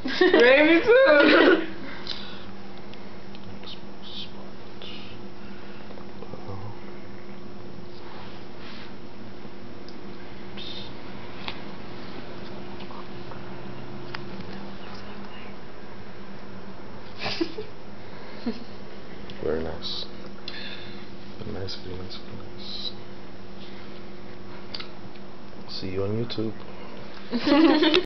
Maybe too. Very nice. Nice video, nice. See you on YouTube.